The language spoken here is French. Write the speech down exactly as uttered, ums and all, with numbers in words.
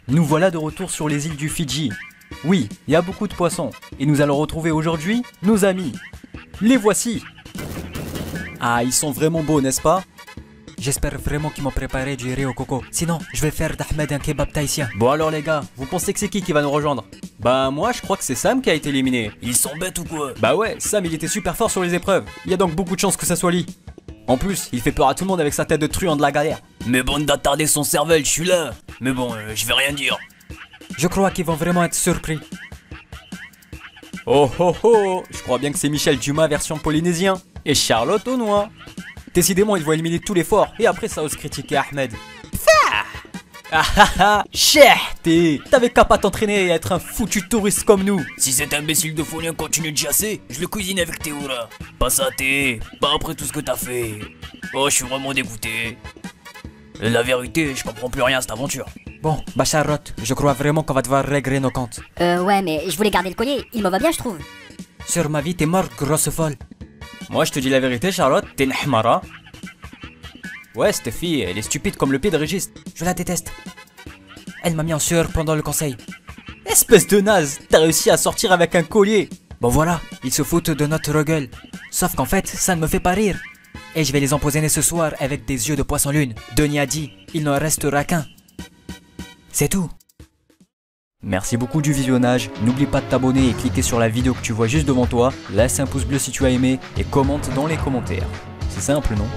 Nous voilà de retour sur les îles du Fidji. Oui, il y a beaucoup de poissons, et nous allons retrouver aujourd'hui nos amis. Les voici. Ah, ils sont vraiment beaux, n'est-ce pas? J'espère vraiment qu'ils m'ont préparé du riz au coco. Sinon, je vais faire d'Ahmed un kebab tahitien. Bon alors les gars, vous pensez que c'est qui qui va nous rejoindre? Bah moi je crois que c'est Sam qui a été éliminé. Ils sont bêtes ou quoi? Bah ouais, Sam il était super fort sur les épreuves. Il y a donc beaucoup de chances que ça soit lui. En plus, il fait peur à tout le monde avec sa tête de truand de la galère. Mais bande d'attardés son cervelle, je suis là. Mais bon, euh, je vais rien dire. Je crois qu'ils vont vraiment être surpris. Oh oh oh, je crois bien que c'est Michel Dumas version polynésien. Et Charlotte au noix. Décidément, ils vont éliminer tous les forts et après ça ose critiquer Ahmed. Ah ah ah, t'es, t'avais qu'à pas t'entraîner et être un foutu touriste comme nous. Si cet imbécile de Folien continue de jasser, je le cuisine avec Théora. Pas ça, Thé, pas après tout ce que t'as fait. Oh, je suis vraiment dégoûté. La vérité, je comprends plus rien à cette aventure. Bon, bah Charlotte, je crois vraiment qu'on va devoir régler nos comptes. Euh, ouais, mais je voulais garder le collier, il me va bien, je trouve. Sur ma vie, t'es morte, grosse folle. Moi, je te dis la vérité, Charlotte, t'es une hmara. Ouais, cette fille, elle est stupide comme le pied de Régis. Je la déteste. Elle m'a mis en sueur pendant le conseil. Espèce de naze, t'as réussi à sortir avec un collier. Bon voilà, ils se foutent de notre gueule. Sauf qu'en fait, ça ne me fait pas rire. Et je vais les empoisonner ce soir avec des yeux de poisson lune. Denis a dit, il n'en restera qu'un. C'est tout. Merci beaucoup du visionnage, n'oublie pas de t'abonner et cliquer sur la vidéo que tu vois juste devant toi, laisse un pouce bleu si tu as aimé et commente dans les commentaires. C'est simple, non ?